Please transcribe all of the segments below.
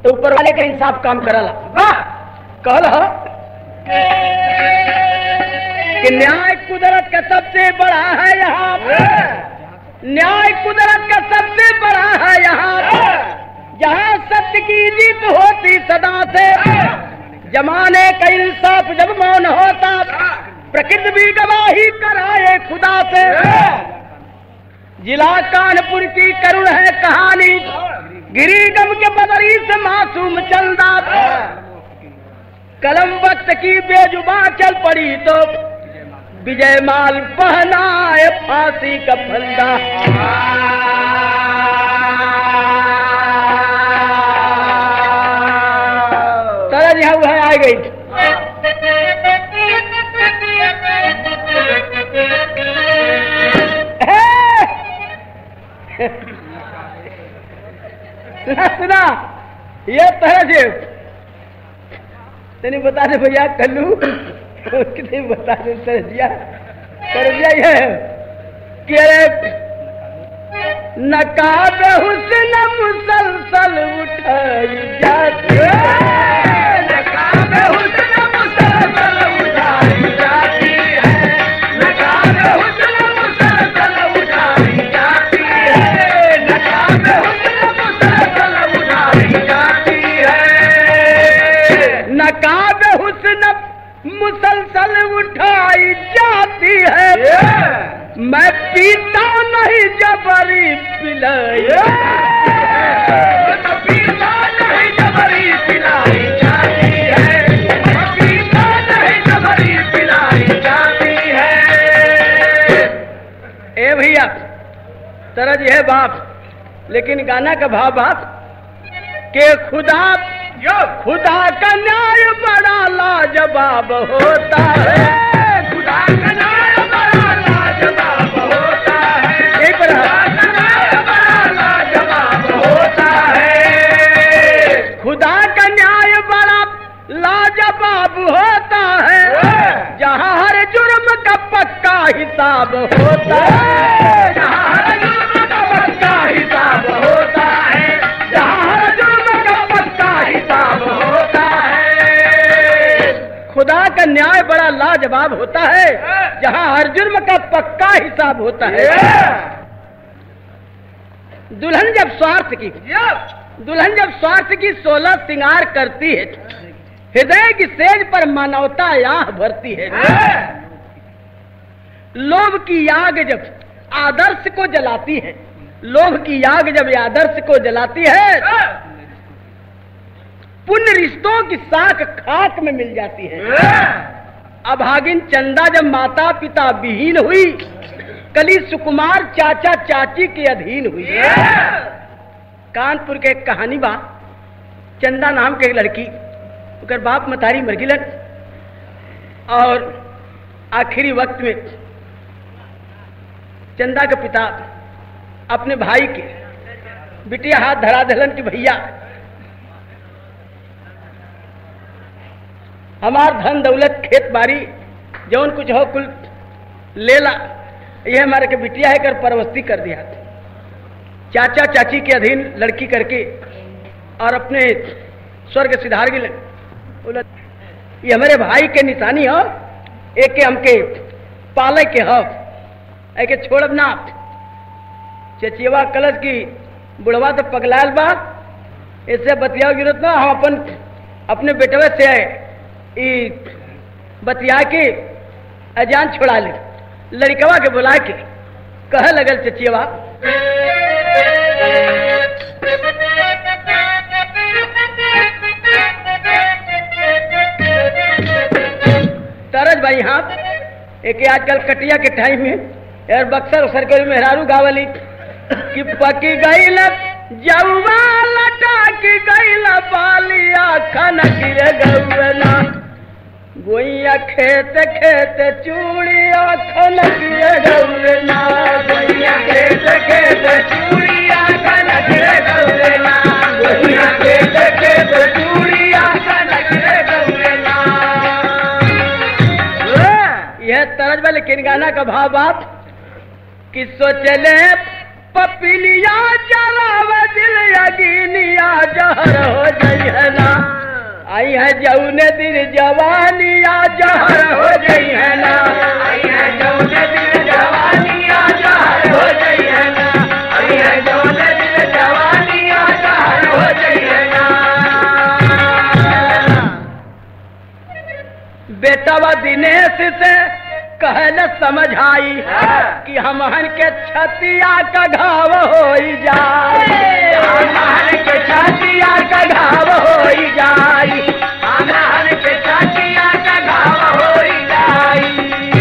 तो ऊपर वाले का इंसाफ काम करला। कहल कि न्याय कुदरत का सबसे बड़ा है यहाँ, न्याय कुदरत का सबसे बड़ा है यहाँ, जहाँ सत्य की जीत होती सदा से, जमाने का इंसाफ जब मौन होता, प्रकृति भी गवाही कराए खुदा से। जिला कानपुर की करुण है कहानी, गिरी गम के बदरी से मासूम चंदा, कलम वक्त की बेजुबान चल पड़ी तो विजय माल पहनाए फांसी का फंदा। तरज यहाँ वह आ गई। सुना सुना ये तरज तेने बता दे भैया कल्लू कितने बता दे तरजिया ये कि अरे नकाब हुस्न मुसलसल उठाई जाती है, नकाब हुस्न मुसलसल उठाई जाती है, नकाब हुस्न मुसलसल उठाई जाती है, नकाब हुस्न मुसलसल उठाई जाती है, नकाब हुस्न मुसलसल उठाई जाती है। मैं पीता नहीं जबरी पिलाई, पीता नहीं जबरी पिलाई जाती है, पीता नहीं जबरी पिलाई जाती है। ए भैया तरज है बाप, लेकिन गाना का भाव बाप के खुदा का न्याय बड़ा लाजवाब होता है, खुदा का न्याय बड़ा लाजवाब होता है, खुदा का न्याय बड़ा लाजवाब होता है, खुदा का न्याय बड़ा लाजवाब होता है, जहाँ हर जुर्म का पक्का हिसाब होता है, जहाँ हर जुर्म का पक्का हिसाब होता है, जहाँ हर जुर्म का पक्का हिसाब होता है। खुदा का न्याय बड़ा लाजवाब होता है, जहाँ हर जुर्म का पक्का हिसाब होता है। दुल्हन जब स्वार्थ की 16 श्रृंगार करती है, हृदय की सेज पर मानवता आह भरती है। लोभ की आग जब आदर्श को जलाती है, लोभ की आग जब आदर्श को जलाती है, पुण्य रिश्तों की साख खाक में मिल जाती है। अभागिन चंदा जब माता पिता विहीन हुई, कली सुकुमार चाचा चाची के अधीन हुई। कानपुर के एक कहानी बा, चंदा नाम के एक लड़की, उनका बाप मतारी मर गिलन, और आखिरी वक्त में चंदा के पिता अपने भाई के बिटिया हाथ धरा दलन कि भैया हमार धन दौलत खेत बाड़ी जौन कुछ हो कुल लेला, ये हमारे के बिटिया है कर परवस्ती कर दिया, चाचा चाची के अधीन लड़की करके और अपने स्वर्ग सिधार गिले। ये हमारे भाई के निशानी हो, एक के हमके पाले के हो, एक छोड़ब ना। चचिवा कलश की बुढ़वा तो पगलाल बा, इससे बतिया गिरत ना, हम अपने बेटवे से बतिया के अजान छुड़ा ले। लड़कवा के बुला के कह लगल चचिवा तरज भाई हाँ, एक आजकल कटिया के टाइम में यार बक्सर सरकारी मेहरारू गावली कि पकी गई जौवा लटा की गईल बालिया खन गिर गौना, गोइया खेत खेत चूड़िया खन गिर गौना, गोइया खेत खेत चूड़िया खन गिर गौना, गोइया खेत खेत चूड़िया खन गिर गौना। यह तरज वाले किन गाना का भाव बाप कि सोचले पपिनिया जलाव दिल यगिनिया जहर हो जाए। है जौने दिन जवानिया जहर हो गई है ना, आई है जौने दिन जवानिया जहर हो गई है ना, आई है जौने दिन जवानिया जहर हो गई है ना। बेटवा दिनेश से कहल समझाई कि हमहन के छतिया का घाव हो जाई, हमहन के छतिया का घाव हो जाई, हमहन के छतिया का घाव हो जाई।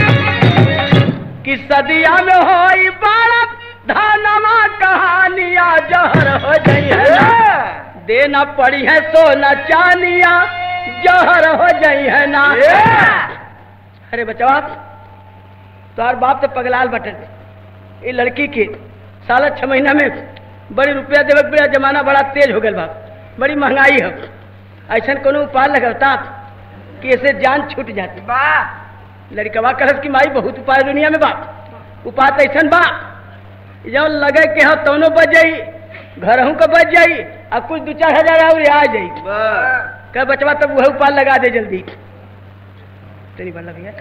कि सदिया में होई बड़ा धनमा कहानिया जहर हो जाई है ना, देना पड़ी है सोना चानिया जहर हो जाई है ना। अरे बचवा तोहर बाप तो पगलाल बटन, ये लड़की के साला 6 महीना में बड़ी रुपया देवे बड़ा जमाना बड़ा तेज हो गया बा, बड़ी महंगाई है, ऐसा कोनो उपाय लगता कि ऐसे जान छूट जाती बा। लड़कवा कहस कि माई बहुत उपाय दुनिया में बा, उपाय तो ऐसा बा जब लगे कि हाँ तौनो बच जाई, घरहू का बच जाई, अब कुछ 2-4 हजार और आ जाई। कह बचवा तब वह उपाय लगा दे जल्दी। तेरी बल्ला भैया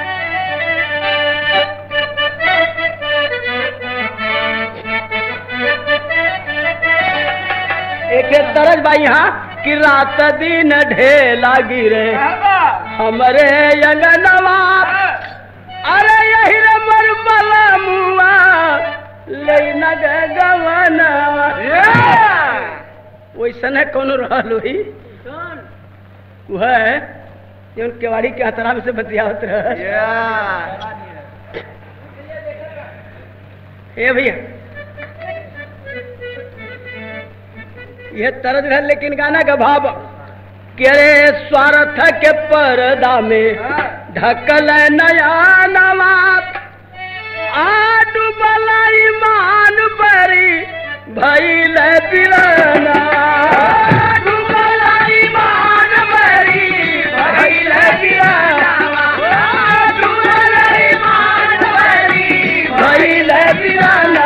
एक तरज भाई यहाँ कि रात दिन ढेला गिरे हमरे अंगनवा, अरे यही रे मरमला मुआ ले न गवना। वैसन है कौन रहल हुई वह जौन केवाड़ी के हथरा में से बतियावत रह। ए भैया यह तरज रह, लेकिन गाना का भाव कि अरे स्वार्थ के पर्दा में ढकल नया नवा, डूबल ईमान बरी भइल बिरना, डूबल ईमान बरी भइल बिरना, डूबल ईमान बरी भइल बिरना।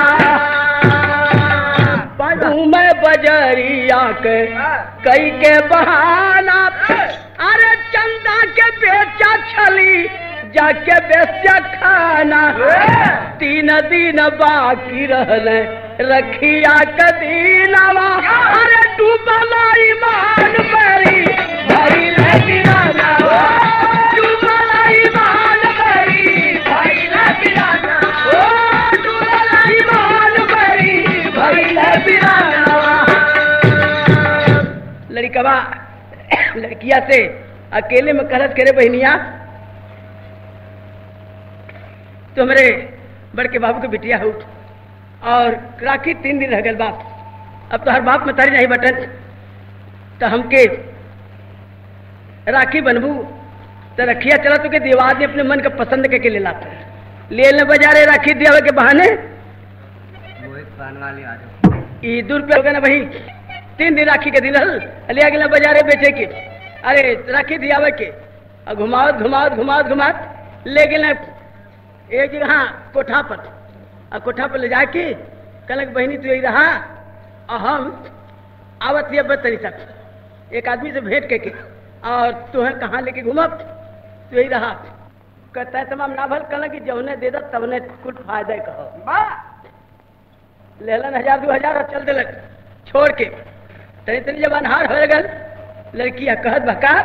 मैं बजरिया के कई के बहाना, अरे चंदा के बेचा छली जाके बेचा खाना, 3 दिन बाकी रहले रखिया के दीनवा, अरे डूबल ईमान बरी भइल बिरना, डूबल ईमान बरी भइल बिरना, डूबल ईमान बरी भइल बिरना। लड़कवा लड़किया से अकेले में कहत करे बहनिया तुम्हारे बड़के बाबू के बिटिया हो और राखी 3 दिन रह गल बाप, अब तो हर बाप में तारी नहीं बटन, तो हमके राखी बनबू तो रखिया चला तो के देवाद ने अपने मन का पसंद करके ले लाता ले ले बाजारे राखी दिया के बहाने ईद रुपये हो गया ना भाई, 3 दिन राखी के दिन ले गए बाजारे बेचे के, अरे राखी दियावे के घुमावत घुमावत घुमावत घुमावत ले गए एक जगह कोठा पर, और कोठा पर ले जाके कहलक बहनी तू यही रहा और हम आवत ये तरी तक एक आदमी से भेंट करके और तुम्हें कहाँ लेके घूमब तू यही रहा, कहता है तमाम ना भल कहल कि जौने दे तबने कुछ फायदा कहो, लेलन 1000-2000 और चल दिलक छोड़ के। तनी तनी जब अनहार हो गल लड़किया कहत बका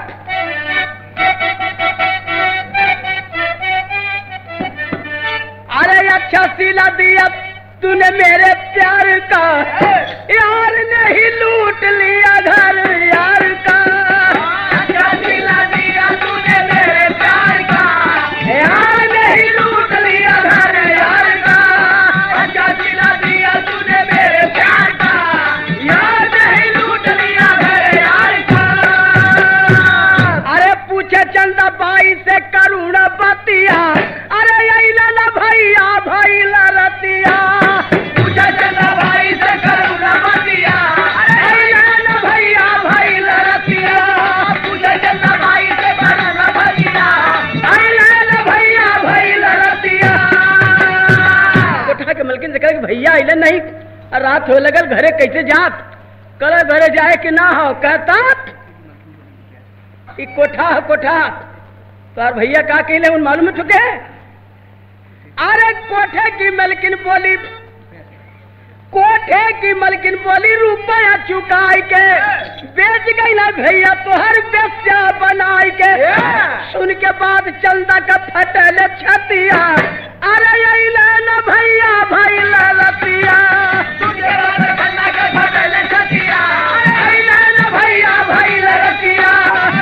अरे अच्छा सिला दिया तूने मेरे प्यार का, यार नहीं लूट लिया घर यार का, अच्छा सिला दिया तूने मेरे प्यार का, यार नहीं लूट लिया घर यार का, अच्छा सिला दिया तूने मेरे प्यार का, यार नहीं लूट लिया घर यार का। अरे पूछे चंदा बाई से करुण बतिया, अरे यही लाला भैया भैला रतिया, पूछे चंदा भाई से करुण बतिया, अरे लाला भैया भैला रतिया, पूछे चंदा भाई से करुण बतिया, अरे लाला भैया भैला रतिया। कोठा के मलकिन से कहे भैया अइले नहीं, रात हो लगल घरे कैसे जात, कल घरे जाए कि ना हो, कहता ये कोठा कोठा तो भैया का कहले उन मालूम चुके हैं। अरे कोठे की मलकिन बोली, कोठे की मलकिन बोली रुपया चुकाई के बेच गई ना भैया तोहर बेस्या बनाई के। सुन के बाद चंदा का फटल छतिया, अरे यही ना भैया भाई लतिया। भैया भाई लतिया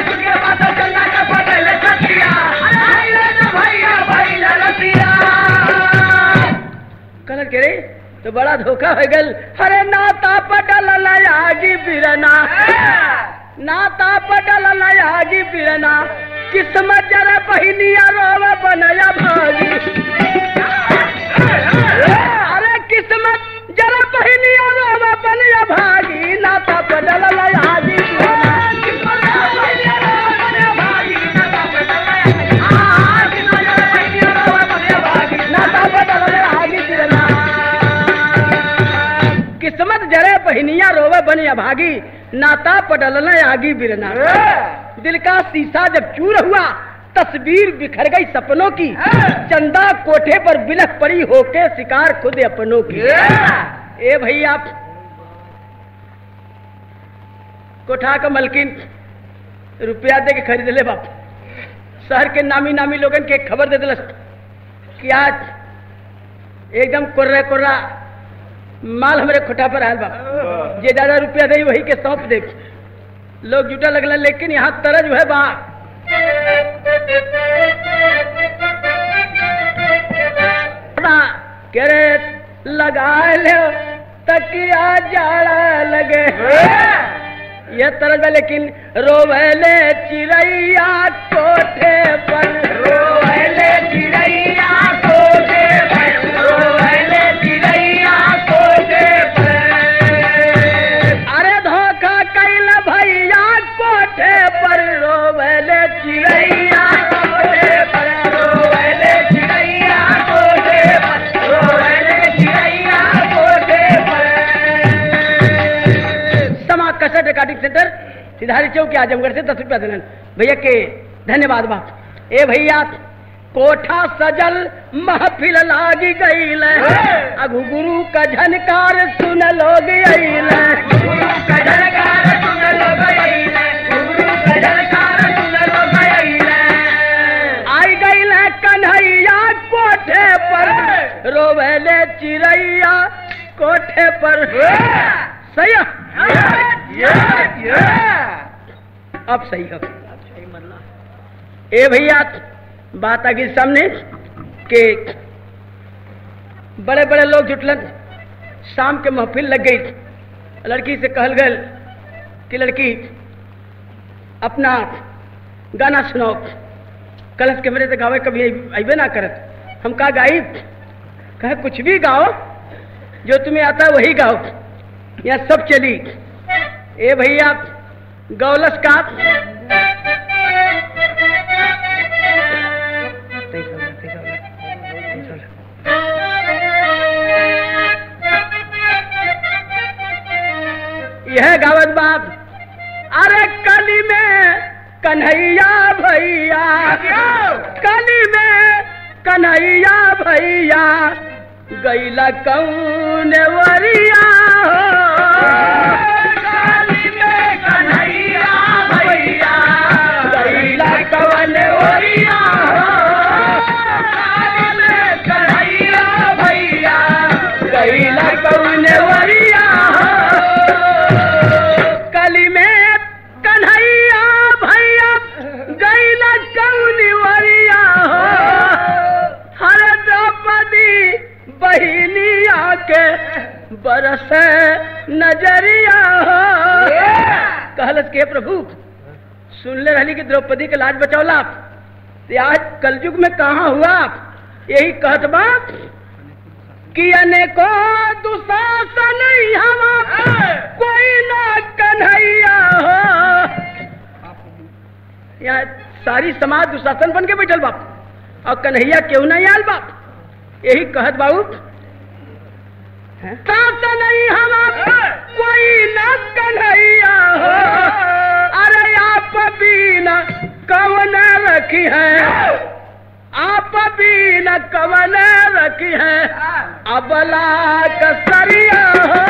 कलर के रे तो बड़ा धोखा हो गल। अरे नाता पटल लयागी बिरना, नाता पटल लयागी बिरना, किस्मत जरा पहिनिया रोवा बनया भागी। अरे किस्मत जरा पहिनिया रोवा बनया भागी, नाता पटल लयागी बिरना, किस्मत जरे पहिनिया रोवे बनी अभागी, नाता पटलना आगी बिरना। दिल का शीशा जब चूर हुआ, तस्वीर बिखर गई सपनों की, चंदा कोठे पर बिलख पड़ी होके शिकार खुद अपनों की। ए भैया कोठा का मलकिन रुपया दे के खरीद ले बाप। शहर के नामी नामी लोगन के खबर दे दिलस कि आज एकदम कुर्रा कुर्रा माल हमारे खोटा पर आयल बाप, जे ज्यादा रुपया दे वही के सौंप दे। लोग जुटा लगला, लेकिन यहाँ तरज है बा। कह रहे लगा ले तकिया जाड़ा लगे, ये तरज है। लेकिन रोवले चिड़ैया कोठे पर, रोवले चिड़ैया कोठे पर, रोवले चिड़ैया कोठे पर। अरे धोखा कैल भैया कोठे पर, रोवले चिड़ैया कोठे पर, रोवले चिड़ैया कोठे पर, रोवले चिड़ैया कोठे पर। समा कसर रिकॉर्डिंग सेंटर सिधारी चौक के आजमगढ़ से 10 रुपया देन भैया के धन्यवाद बाप। ए भैया कोठा सजल महफिल लागी गईल, अगु गुरु का झनकार सुन लोग आइल, गुरु का झनकार सुन लोग आइल, गुरु का झनकार सुन लोग आइल। आई गईल कन्हैया कोठे पर, रोवेले चिड़ैया कोठे पर। सही अब सही हो। ए भैया बात आ गई सामने के बड़े बड़े लोग जुटलन, शाम के महफिल लग गई। लड़की से कहल गल कि लड़की अपना गाना सुनाओ। कलश के मेरे से गावे कभी अबे ना करत, हम का गाई? कहे कुछ भी गाओ, जो तुम्हें आता है वही गाओ, यहाँ सब चली। ए भैया गौलस का यह गावत बाप। अरे कली में कन्हैया भैया, कली में कन्हैया भैया, गैला कौन वरिया कली में कन्हैया भैया, गैला कौन वरिया कली में कन्हैया भैया, गैला कौन वरिया। कली में कन्हैया भैया, गैला कौन वरिया, हर द्रौपदी बहिनिया के बरस नजरिया। कहलत के प्रभु सुन ले रही कि द्रौपदी के लाज बचौला, आज कलयुग में कहाँ हुआ? यही कहत बात कि अनेको दुशासन हवा, कोई ना कन्हैया हो। यहाँ सारी समाज दुशासन बन के बैठल बाप, और कन्हैया क्यों नहीं आयल बाप? यही कहत बाबू शासन नहीं हवा, कोई ना कन्हैया हो। अरे आप बीना कवन रखी है अबला कसरिया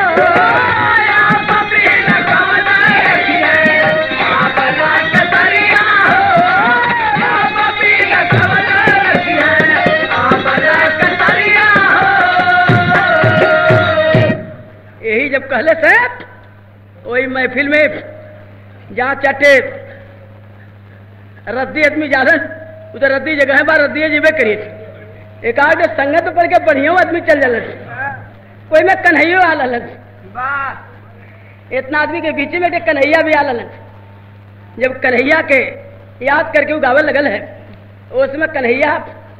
यही जब कहले से वही महफिल में जहाँ चटे रद्दी आदमी जालन उधर रद्दी जगह है बार रद्दी जीवे करिए एक आगे संगत पर के बढ़िया आदमी चल जालन कोई में कन्हैया आ ललन इतना आदमी के बीच में एक कन्हैया भी आ ललन जब कन्हैया के याद करके वो गावल लगल है उसमें कन्हैया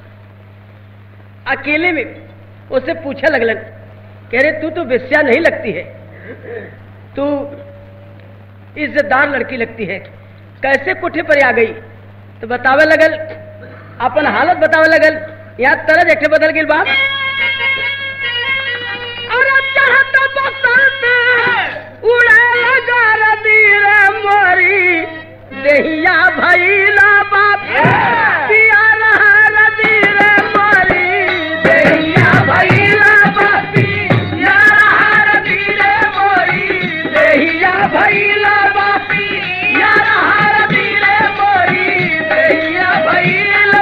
अकेले में उससे पूछे लगलन कह रहे तू तो बेस्या नहीं लगती है तू इज्जतदार लड़की लगती है कैसे कोठे पर आ गई तो बतावे लगल अपन हालत बतावे लगल यहाँ तरह एक बदल गई बात उड़े लगा रदीर मोरी देहिया भैला बाप पिया रहा रदीर मोरी देहिया भैला बाप पिया रहा रदीर मोरी देहिया भैला बाप पिया रहा रदीर मोरी देहिया भैला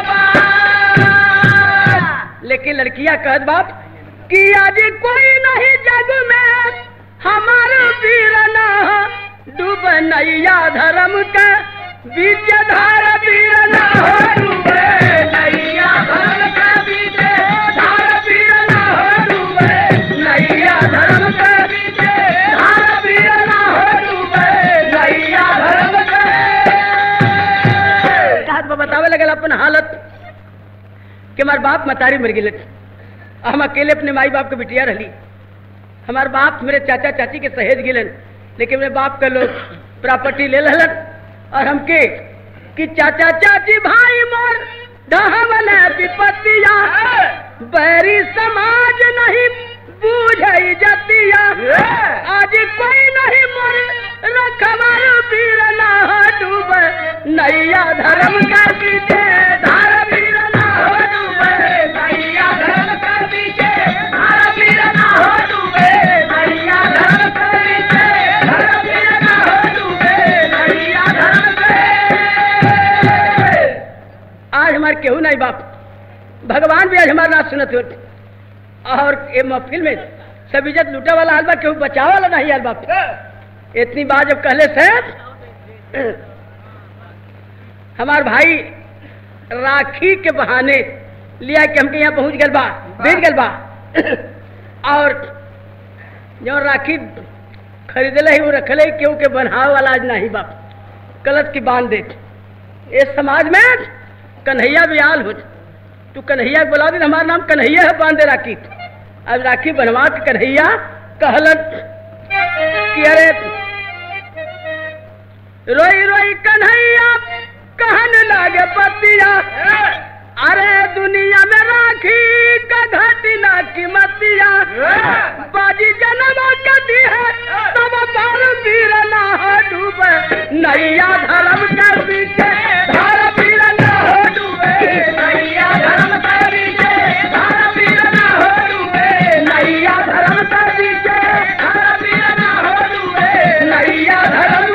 बाप। लेकिन लड़कियां कहत बाप कि आज कोई नहीं जग में हमारे वीरना डूब नैया धर्म के बीच धार वीरना हो डूबे नैया धर्म के बीच धार वीरना हो डूबे नैया धर्म के बीच धार वीरना हो डूबे नैया धर्म के साथ बतावे लगल अपन हालत कि हमार बाप मतारी मर गए हम अकेले अपने माई बाप के बिटिया रही हमारे बाप मेरे चाचा चाची के सहेज गिलन लेकिन मेरे बाप का लोग प्रॉपर्टी ले ललन और हमके कि चाचा चाची भाई मोर ढहवल विपत्तिया बैरी समाज नहीं बूझई जतिया आज कोई नहीं मोर रखवार वीर ना डूब नैया धर्म का पीछे धार वीर ना हो डूबे नैया धर्म का पीछे धार वीर ना हो डूबे नैया धर्म का पीछे धार वीर ना हो डूबे नैया धर्म के। आज हमारे केहू नहीं बाप भगवान भी आज हमारा नाच सुनत हो और ये महफिल में सब इज्जत लूटे वाला हाल बा केहू बचाव वाला नहीं हाल बाप। इतनी बात जब कहले से हमार भाई राखी के बहाने लिया कि हमके यहाँ पहुंच गल बा बेच गल बा और जो राखी खरीदले ही वो रखले केहू के बनावे वाला आज नहीं बाप गलत की बांध दे इस समाज में कन्हैया भी आल हो तू कन्हैया बुला दे हमारा नाम कन्हैया है बांधे राखी अब राखी बनवा के कन्हैया कहलन कि अरे रोई रोई कन्हैया कहन लागे पतिया अरे दुनिया में राखी का घटना कीमतिया बाजी जन्म कदी है तब पर वीर ना हो डूबे नैया धर्म के पीछे धार वीर ना हो डूबे नैया धर्म के पीछे धार वीर ना हो डूबे नैया धर्म के पीछे धार वीर ना हो डूबे नैया धर्म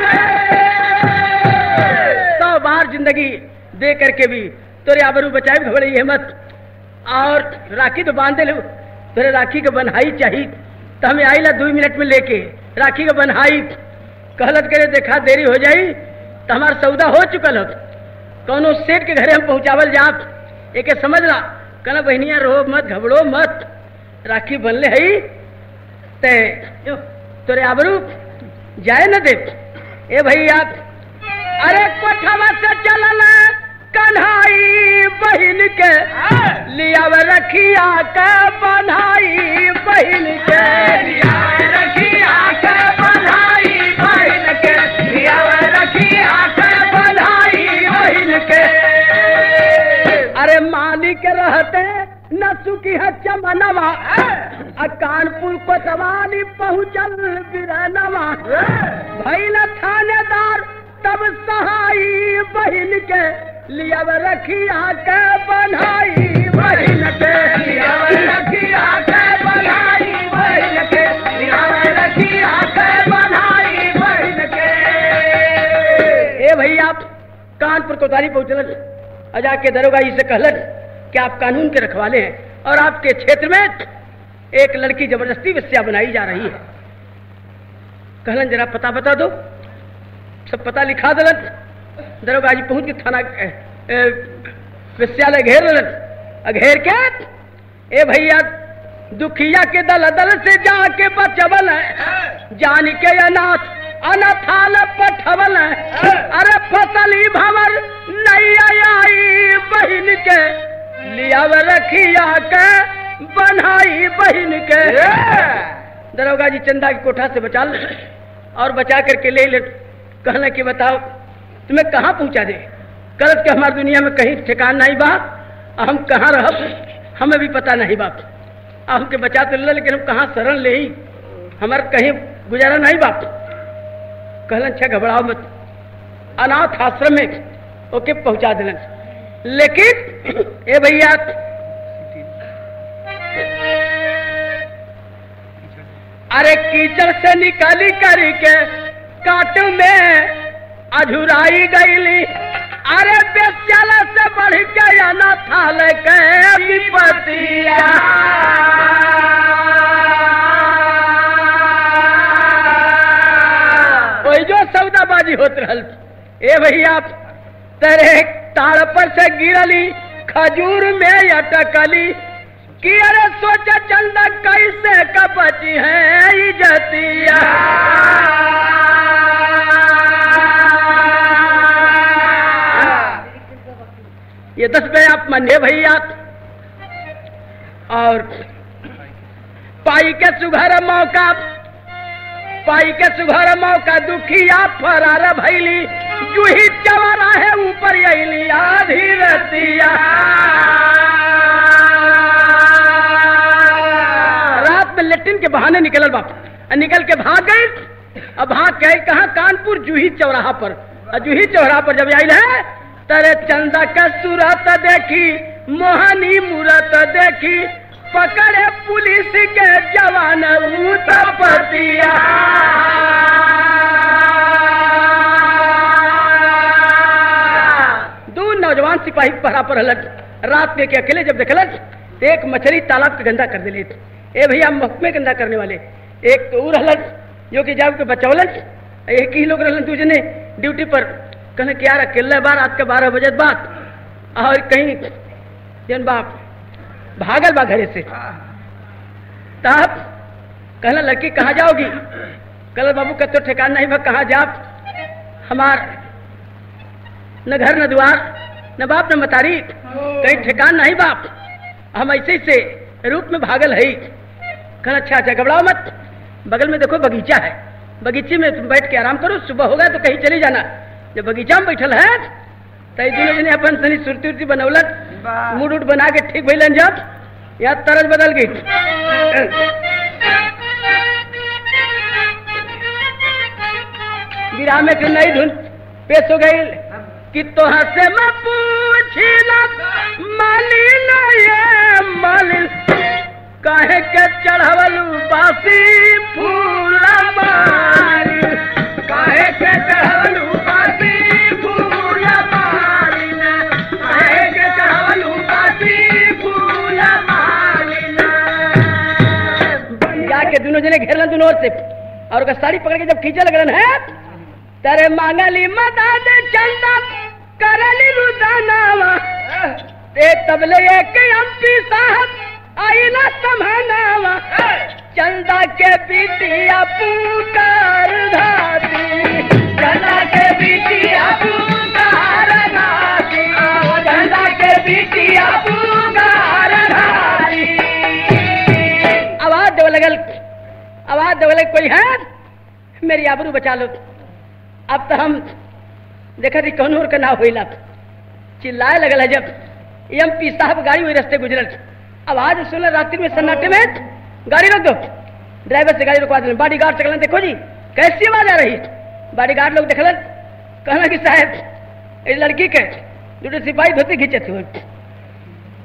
जिंदगी दे करके भी तोरे आबरू बचाए घबराई हिम्मत और राखी तो बांध ले तोरे राखी के बन्हाई चाहिए तो हमें आई ला 2 मिनट में लेके राखी के बन्हाई कहलत करे देखा देरी हो जाई तो हमारा सौदा हो चुकल हो कौनो सेठ के घरे हम पहुंचावल जाप एक समझ ला कहना बहनिया रो मत घबड़ो मत राखी बनले है ते तोरे आबरू जाए न दे ए भैया अरे कोठवा से चलल कन्हाई बहिन के लिया रखिया के बन्हाई बहिन के लिया रखिया के बन्हाई बहिन के लिया रखिया के बन्हाई बहिन के। अरे मालिक रहते न सुखी है चमनवा कानपुर कोतवाली पहुंचल बिरनवा भैल थानेदार तब सहाई बहिन के लिया रखिया के बन्हाई बहिन के लियावे रखिया के बनाई बहिन के लियावे रखिया के बनाई बहिन के। ए भैया कानपुर कोतवाली पहुंचल और जाके दरोगा जी से कहलन कि आप कानून के रखवाले हैं और आपके क्षेत्र में एक लड़की जबरदस्ती वेश्या बनाई जा रही है। कहलन जरा पता बता दो। सब पता लिखा दलन। दरोगा जी पहुंच के थाना वेश्यालय घेर दलन। घेर के ए भैया दुखिया के दल दल से जाके बचबल जान के अनाथ अनाथाल पठवल। अरे फसली भंवर नहीं आई बहिन के लियाव रखिया के बनाई बहिन के। दरोगा जी चंदा की कोठा से बचा ले और बचा करके ले कहने कि बताओ तुम्हें कहाँ पहुंचा दे। करत के हमारी दुनिया में कहीं ठिकान नहीं बाप। हम कहाँ रह हमें भी पता नहीं बाप। हमके बचा तो ले लेकिन हम कहाँ शरण ले ही हमारे कहीं गुजारा नहीं बाप। कहलन अच्छा घबराओ मत अनाथ आश्रम में ओके पहुंचा देलन। लेकिन ए भैया अरे कीचड़ से निकाली करके काट में अझुराई गईली। अरे बेचाला से बढ़ के अनाथाल के विपतिया। वही जो सौदाबाजी होत रहल। ए भैया तेरे ताड़ पर से गिरली खजूर में अटकली कि अरे सोचा चंदा कैसे का बची है इज्जतिया। ये 10 पे आप माने भैया। और पाई के सुघर मौका दुखिया फरार भैली जूही चवरा है ऊपर अली आधी रतिया। रात में लेटिन के बहाने निकल बाप निकल के भाग गई। अब भाग गए कहा कानपुर जूही चौराहा पर। जूही चौराहा पर जब आई है तेरे चंदा का सूरत देखी मोहनी मूरत देखी पकड़े पुलिस के जवान उतपतिया। दो नौजवान सिपाही पहरा पर हलक रात में के अकेले जब देखलक एक मछली तालाब के गंदा कर दिले। ए भैया महकमे गंदा करने वाले एक तो रहलन जो कि जाब के बचौलन। एक ही लोग रहलन दूसरे ड्यूटी पर कहने क्या अकेले बार रात के 12 बजे बाद और कहीं जन बाप भागल बा घरे से। तब कहना लड़की कहाँ जाओगी। कल बाबू का तो ठिकान नहीं बा कहाँ जाप हमार न घर न द्वार न बाप न मतारी कहीं ठिकान नहीं बाप। हम ऐसे से रूप में भागल है। कहना अच्छा अच्छा घबराओ मत बगल में देखो बगीचा है बगीचे में तुम बैठ के आराम करो सुबह होगा तो कहीं चली जाना। जब बगीचा में बैठल है तो दोनों जने अपन सनी सुरती उर्ती बनौलक मूड उड बना के ठीक भैलन जब या तरज बदल गई। गिरा में के नई धुन पेश हो गई कि तोहर से मैं पूछिला मालिन ये मालिन काहे के चढ़वलू बासी फूल मारी काहे के चढ़वलू बासी फूल मारी काहे के चढ़वलू बासी फूल मारी। जाके दोनों जने घेरलन दोनों ओर से और उसका साड़ी पकड़ के जब खींचे लगलन है तेरे मांगली मदद चंदा करली रुदानावा ते तबले एक एमपी साहब आई ना समहनावा चंदा के बिटिया पुकार धाती चंदा के बिटिया पुकार धाती चंदा के बिटिया पुकार धाती। आवाज देवे लगल कोई है मेरी आबरू बचा लो। अब तो हम देखा थी कौन और का नाव होइला चिल्लाए लगल है जब एमपी साहब गाड़ी वही रास्ते गुजरल आवाज सुन रात्रि में सन्नाटे में गाड़ी रोक दो। ड्राइवर से गाड़ी रुकवा दिल बॉडीगार्ड से कहलन देखो जी कैसी आवाज आ रही। बॉडीगार्ड लोग देखलन कहना कि साहब इस लड़की के दूसरे सिपाही धोती खींचे थे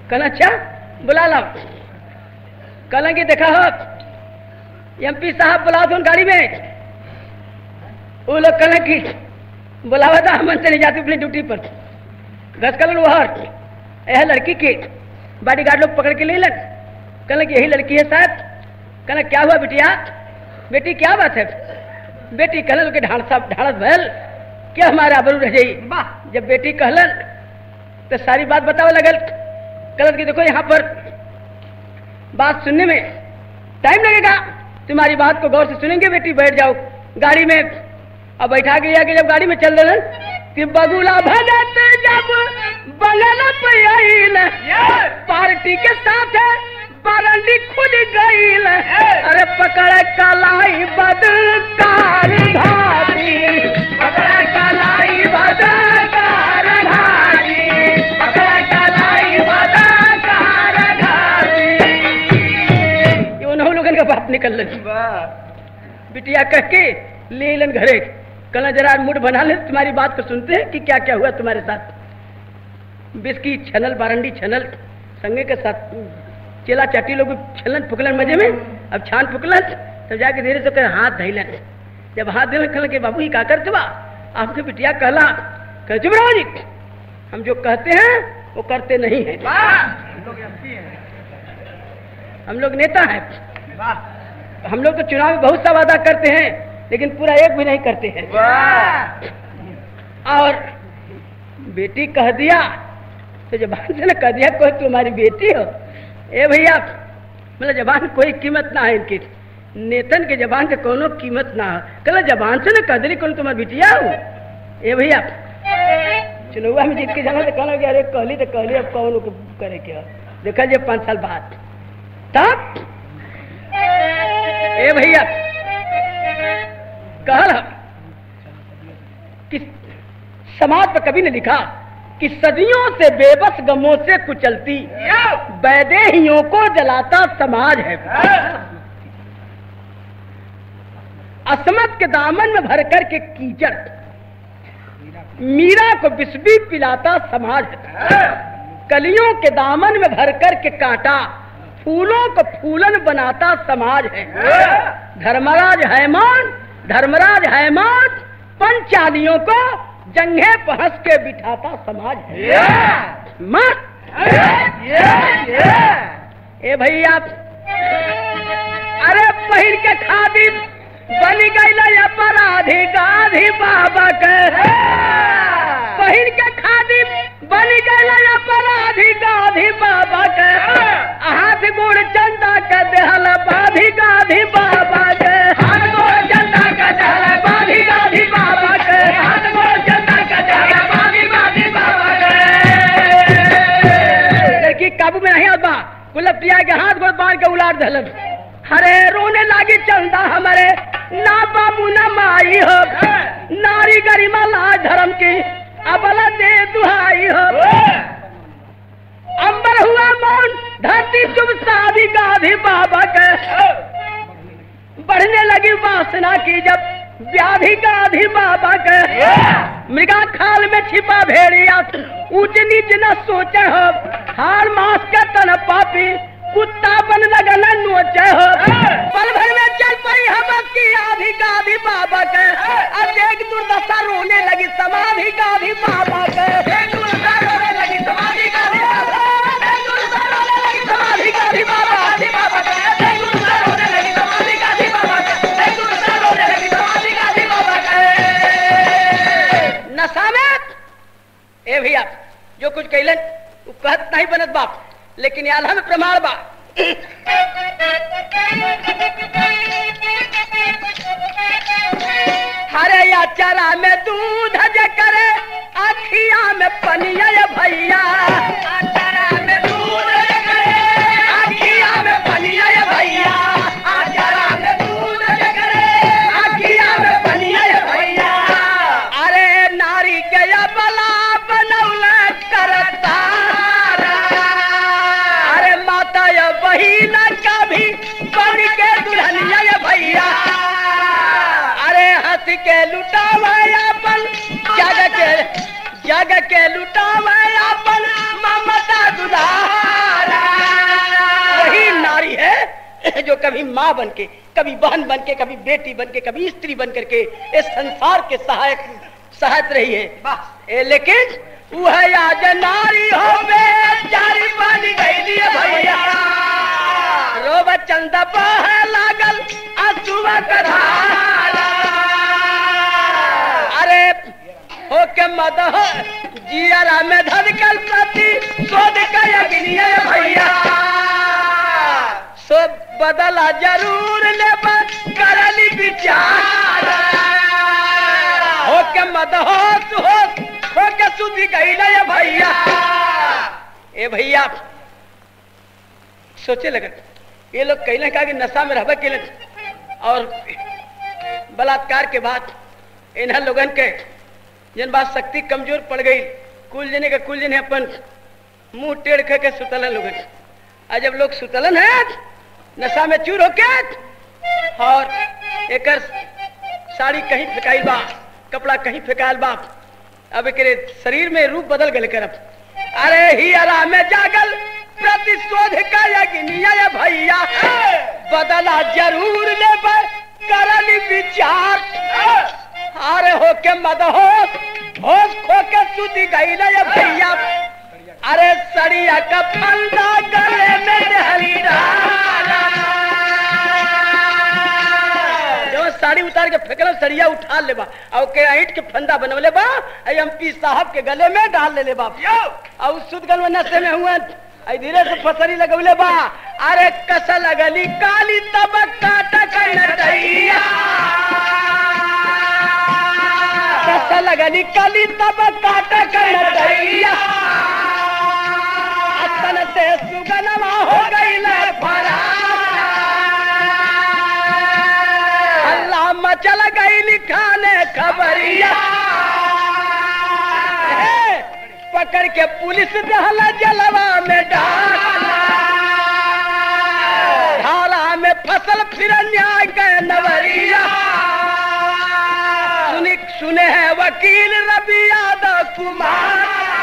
कहना अच्छा बुला लाओ। कहला कि देखा हो एमपी साहब बुलाओ तो गाड़ी में। वो लोग कहला कि बुलावा था हम से नहीं जाती अपनी ड्यूटी पर। घस कलन वहर यह लड़की के बॉडी गार्ड लोग पकड़ के ले लन। कहला कि यही लड़की है साहब। कहला क्या हुआ बिटिया? बेटी क्या बात है? बेटी कहलन के ढांढस भयल क्या हमारे आबरू रह जाई। जब बेटी कहलन तो सारी बात बतावे लगल। कहलन कि देखो यहाँ पर बात सुनने में टाइम लगेगा, तुम्हारी बात को गौर से सुनेंगे। बेटी बैठ जाओ गाड़ी में। अब बैठा गया कि जब गाड़ी में चल रहे कि बगुला भजत जब बगल पे पार्टी के साथ बरंडी खुद गई। अरे पकड़ कलाई बदकार घाटी, पकड़ कलाई बदकार घाटी, पकड़ कलाई बदकार घाटी। ये उन्होंने लोगन का बात निकल लगी। बिटिया कह के ले लन घरे। कल जरा मूड बना ले, तुम्हारी बात को सुनते हैं कि क्या क्या हुआ तुम्हारे साथ। बिस्की छनल बारंडी छनल संगे के साथ चेला चाटी लोग छलन फुकलन मजे में। अब छान फुकलन तब जाके धीरे से कर हाथ धैलन। जब हाथ धैलन कहल के बाबू ही का करते बा? आपके बिटिया कहला कह चुप रहो जी, हम जो कहते हैं वो करते नहीं है। हम लोग नेता हैं, हम लोग तो चुनाव में बहुत सा वादा करते हैं लेकिन पूरा एक भी नहीं करते हैं। और बेटी कह दिया तो जबान से ना कह दिया कोई तुम्हारी बेटी हो। ए भैया मतलब जबान कोई कीमत ना है इनकी। नेतन के जबान के कोनो कीमत ना हो। कल जबान से ना कह दिली कौन तुम्हारी बिटिया हो। ए भैया चुनाव में जीत के जाना तो कहना कि अरे कहली तो कहली, अब कौन करे क्या देखा जे 5 साल बाद। तब ए भैया कहल कि समाज पर कभी ने लिखा कि सदियों से बेबस गमों से कुचलती वैदेहियों को जलाता समाज है। असमत के दामन में भरकर के कीचड़ मीरा को विष भी पिलाता समाज है। कलियों के दामन में भरकर के कांटा फूलों को फूलन बनाता समाज है। धर्मराज हैमान पंचालियों को जंघे पर हंस के बिठाता समाज है। मत ए भैया अरे पहिर के खादी बन गई अपराधी गाधी बाबा के। पहिर के खादी बन गई अपराधी गाधी बाबा के। हाथ गोड़ चंदा के देहल बाधी गाधी बाबा के। हाथ गोड़ चंदा के देहल बाधी गाधी बाबा के। हाथ गोड़ चंदा के देहल बाधी गाधी बाबा के। लड़की काबू में नहीं आता, गुलपिया के हाथ गोड़ बांध के उलाट दहलन। हरे रोने लागी चंदा हमारे ना बाबू ना माई हो। नारी गरिमा लाज धर्म की अबला दे दुहाई हो। अंबर हुआ मौन धरती चुप शादी गाधी बाबा के। बढ़ने लगी वासना की जब व्याधि गाधी बाबा के। मृगा खाल में छिपा भेड़िया ऊंच नीच न सोचे हो। हार मास का तन पापी कुत्ता बन लगल नोचे हो। पल भर में चल पड़ी हमक की आधी गाधी बाबा के। अब एक दुर्दशा रोने लगी समाधि गाधी बाबा के। एक दुर्दशा रोने लगी समाधि गाधी बाबा। एक दुर्दशा रोने लगी समाधि गाधी बाबा गाधी बाबा के। एक दुर्दशा रोने लगी समाधि गाधी बाबा के। एक दुर्दशा रोने लगी समाधि गाधी बाबा के। नशा में ए भैया जो कुछ कहलन वो कहत नहीं बनत बाप, लेकिन आल्हा में प्रमाण बा। हरे या चरा में दूध करे अखिया में पनिया भैया। चरा में दूध करे अखिया में पनिया भैया। चरा में दूध करे अखिया में पनिया भैया। अरे नारी के बला बनौला करता बहिना कभी बन के दुल्हनिया भैया। अरे हंस के लुटावा अपन जग के लुटावे अपन ममता दुधारा। वही नारी है जो कभी माँ बनके, कभी बहन बनके, कभी बेटी बनके, कभी स्त्री बन करके इस संसार के सहायक रही है। लेकिन वह आज नारी हो बेचारी बन गई भैया। रोब चंदा बह लागल आंसुआ का धारा। अरे हो के मदह जियरा में धड़कन प्रति शोध का अग्नि भैया। सो बदला जरूर ले करली विचार। हो के मदहोश हो के सुधी गई ना भैया। ए भैया सोचे लगे ये लोग कहने कहा कि नशा में रहबे के और बलात्कार के बाद इन्हें लोगन के जन बात शक्ति कमजोर पड़ गई। कुल जने अपन मुंह टेढ़ के सुतलन लोगन। आज जब लोग सुतलन है नशा में चूर होके और एक साड़ी कहीं फेंकाइल बा, कपड़ा कहीं फेंकाइल बा। अब एक शरीर में रूप बदल गए कर। अरे ही अरा में जागल प्रतिशोध का अग्नि भैया। बदला जरूर ले करली विचार। अरे हो के मदहोश होश खो के सुधी गई ना भैया। अरे सड़िया का फंदा गले में हरीरा। जो साड़ी उतार के फेंकल सड़िया उठा ले बा और के ईंट के फंदा बनवले बा एमपी साहब के गले में डाल ले बा और सुध गल नशे में हुए धीरे से फसरी लगवले बा। अरे कस लगली काली तब काटा कनटैया। कस लगली काली तब काटा कनटैया। अतन से सुगनमा हो गई फरार। अल्लाह मचल गई लिखाने खबरिया। पकड़ के पुलिस दहला जलवा में डाला। धारा में फसल फिर न्याय के नवरिया। सुने हैं वकील रवि यादव कुमार।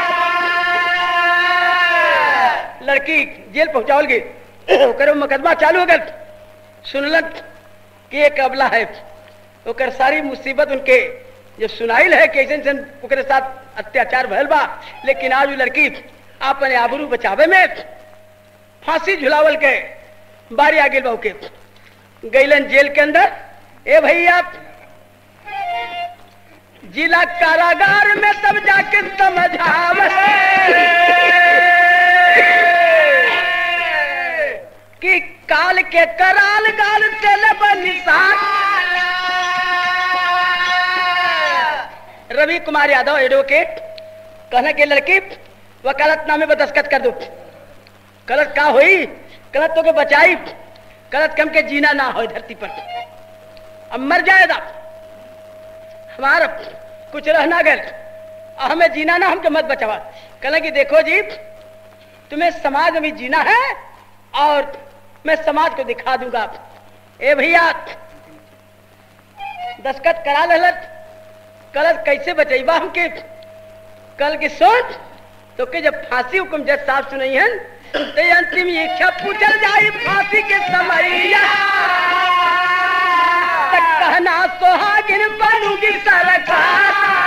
लड़की जेल पहुंचाओल गई ओकर मुकदमा चालू हो गया। सुनलन कि एक अबला है ओकर सारी मुसीबत उनके जो सुनाइल है कि ओकरे साथ अत्याचार भयल बा। लेकिन आज वो लड़की अपने आबरू बचावे में फांसी झुलावल के बारी आ गेल बा के गईलन जेल के अंदर। ए भैया जिला कारागार में तब जाके समझावे कि काल के कराल गाल से निशान। रवि कुमार यादव एडवोकेट कहने के लड़की वकालतनामे पर दस्तखत कर दो। गलत का हुई गलत तो के बचाई गलत कम के जीना ना हो धरती पर। अब मर जाएगा हमारा कुछ रहना गल हमें जीना ना हमके मत बचावा। कहना कि देखो जी तुम्हें समाज में जीना है और मैं समाज को दिखा दूंगा। ए भैया दस्तखत करा ललत कल कैसे बचेबा हमके। कल की सोच तो कि जब फांसी हुक्म जज साहब सुनई है तो अंतिम इच्छा पूछल जाई फांसी के समय। कहना सोहागिन बनूंगी सरकार।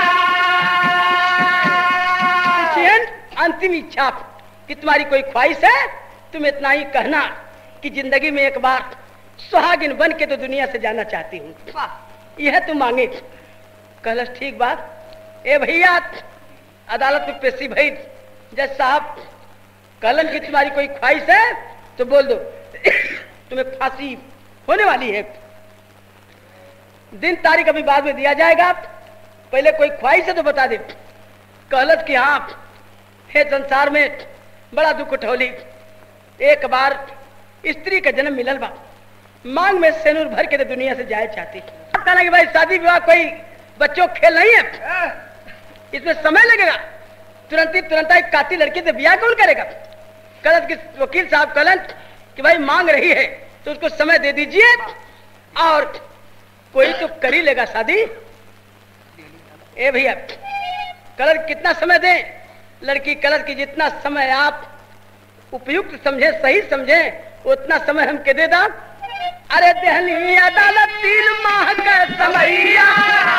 अंतिम इच्छा कि तुम्हारी कोई ख्वाहिश है तुम इतना ही कहना कि जिंदगी में एक बार सुहागिन बन के तो दुनिया से जाना चाहती हूँ। यह तुम मांगे। कहलस ठीक बात। ए भैया अदालत में पेशी भई जज साहब कहलन कि तुम्हारी कोई ख्वाहिश है तो बोल दो तुम्हें फांसी होने वाली है। दिन तारीख अभी बाद में दिया जाएगा पहले कोई ख्वाहिश है तो बता दे। कहलत कि हाँ हे संसार में बड़ा दुख उठौली। एक बार स्त्री का जन्म मिलल बा मांग में सेनूर भर के दुनिया से जाए चाहती। कहना कि भाई शादी विवाह कोई बच्चों खेल नहीं है इसमें समय लगेगा। तुरंत एक काती लड़की से ब्याह कौन करेगा। कलत के वकील साहब कहलन कि भाई मांग रही है तो उसको समय दे दीजिए और कोई तो कर ही लेगा शादी। ए भैया कलर कितना समय दें? लड़की कलर की जितना समय आप उपयुक्त समझे, सही समझे, उतना समय हमके दे दा। अरे दहली अदालत 3 माह का समैया।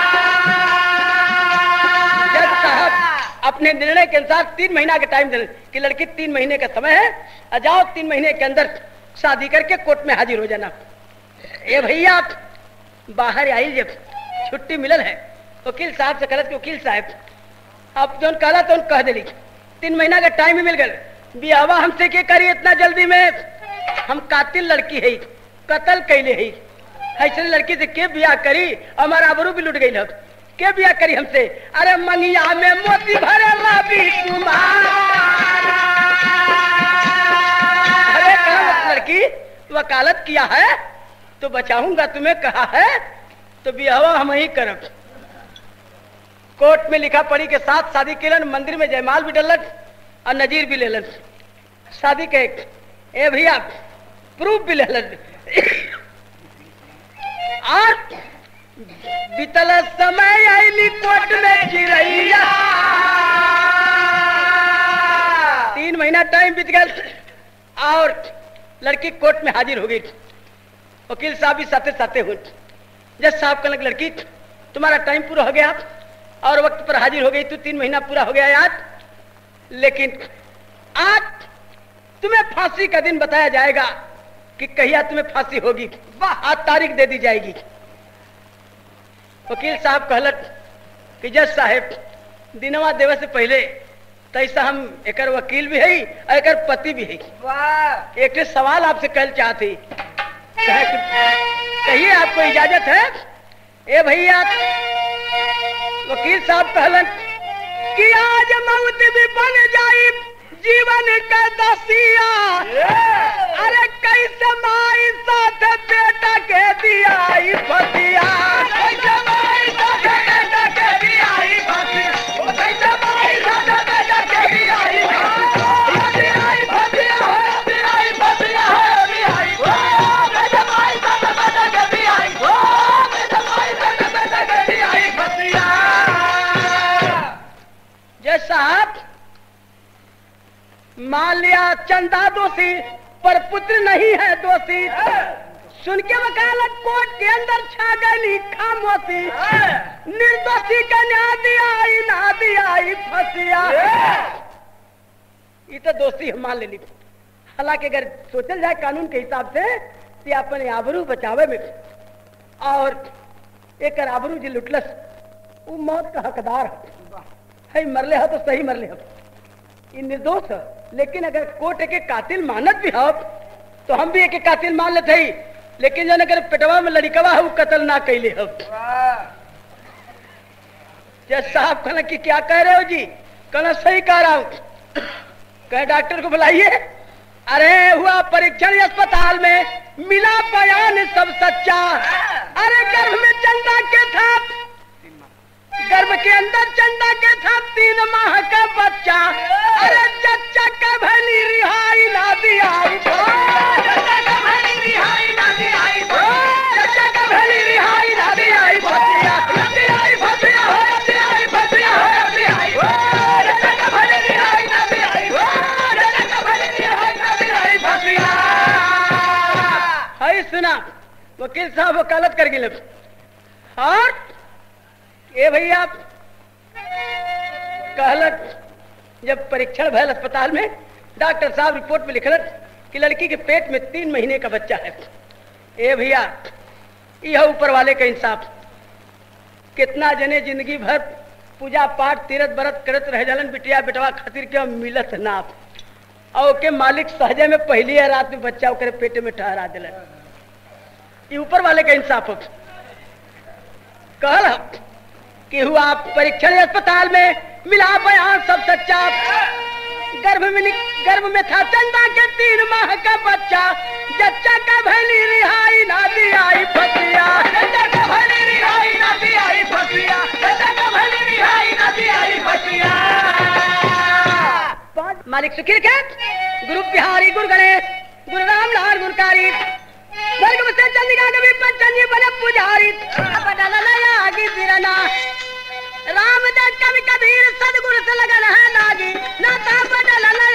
जज साहब अपने निर्णय के अनुसार 3 महीना का टाइम देने कि लड़की 3 महीने का समय है, आ जाओ 3 महीने के अंदर शादी करके कोर्ट में हाजिर हो जाना। ए भैया बाहर आई, जब छुट्टी मिलल है वकील साहब से कहलत कि वकील साहब आप जो कहला तो कह दिली, 3 महीना का टाइम ही मिल गया, बियावा हमसे के करी इतना जल्दी में? हम कातिल लड़की है, कत्ल कैले है, ऐसे लड़की से के बियाह करी? हमारा आबरू भी लुट गई, के बियाह करी हमसे? अरे मंगिया में मोती भरे रवि कुमार। अरे कहा लड़की वकालत किया है तो बचाऊंगा, तुम्हें कहा है तो बियाह हम ही करब। कोर्ट में लिखा पढ़ी के साथ शादी केलन, मंदिर में जयमाल भी डलन और नजीर भी लेलन, शादी के ए भैया प्रूफ भी लेलन। और बीतल समय आईली कोर्ट में चिरैया। 3 महीना टाइम बीत गया और लड़की कोर्ट में हाजिर हो गई। वकील साहब भी साथे साथे हुए। जज साहब कहने लड़की तुम्हारा टाइम पूरा हो गया और वक्त पर हाजिर हो गई, तू 3 महीना पूरा हो गया आज, लेकिन आज तुम्हें फांसी का दिन बताया जाएगा कि कहिया तुम्हें फांसी होगी। आज तारीख दे दी जाएगी। वकील साहब कहलत कि जज साहब दिनवा देवे से पहले तैसा हम एकर वकील भी है, एकर पति भी है। एक सवाल आपसे कहना चाहती, कहिए आपको इजाजत है? ए भैया वकील साहब कहलन कि आज मौत भी बन जाई जीवन का दसिया। अरे कैसे माई साथ बेटा के दिया फसिया, कैसे माई साथ बेटा के दिया फसिया, कैसे माई साथ बेटा के दिया साहब। मान लिया चंदा दोषी पर पुत्र नहीं है दोषी, सुन के वकालत कोर्ट के अंदर छा गई खामोशी। निर्दोषी का न्याय दिया ना दिया फसिया। ये तो दोषी हम मान लेनी। हालांकि अगर सोचल जाए कानून के हिसाब से तो अपने आबरू बचावे में और एक आबरू जी लुटलस वो मौत का हकदार है। मरले हो तो सही मरले हो, ये निर्दोष है। लेकिन अगर कोर्ट के कातिल मानत भी हो तो हम भी एक कातिल मान लेते ही, लेकिन जन अगर पेटवा में लड़कवा है वो कत्ल ना कैले हो। जज साहब कहना कि क्या कह रहे हो जी? कहना सही कह रहा हूं। कहे डॉक्टर को बुलाइए। अरे हुआ परीक्षण अस्पताल में, मिला बयान सब सच्चा। अरे गर्भ में चंदा के था, गर्भ के अंदर चंदा के था 3 माह का बच्चा। अरे चच्चा का भली रिहाई ना दिया, चच्चा का भली रिहाई ना दिया, चच्चा का भली रिहाई ना दिया फसिया, दिया फसिया हो, दिया फसिया हो, दिया चच्चा का भली रिहाई ना दिया, चच्चा का भली रिहाई ना दिया फसिया। हाय सुना वकील साहब वकालत कर गिले। और ए भैया कहलत जब परीक्षण भयल अस्पताल में, डॉक्टर साहब रिपोर्ट में लिखलत कि लड़की के पेट में 3 महीने का बच्चा है। ए भैया यह ऊपर वाले का इंसाफ। कितना जने जिंदगी भर पूजा पाठ तीरथ व्रत करत रह जालन बिटिया बेटवा खातिर के मिलत ना, और के मालिक सहजे में पहली रात में बच्चा ओकरे पेट में ठहरा दिलन। ये ऊपर वाले का इंसाफ कहल कि हुआ परीक्षण अस्पताल में, मिला बयान सब सच्चा। गर्भ में था चंदा के 3 माह का बच्चा। जच्चा का भली रिहाई ना दिया फसिया, जच्चा का भली रिहाई ना दिया फसिया, जच्चा का भली रिहाई ना दिया फसिया। मालिक सुखीर के गुरु बिहारी गुरु गणेश गुरु रामलाल गुरकारी स्वर्ग में से चंदिका कभी पंचन बने पुजारी। रामदास कवि कबीर सदगुरु से लगन है लागी, नाता बदल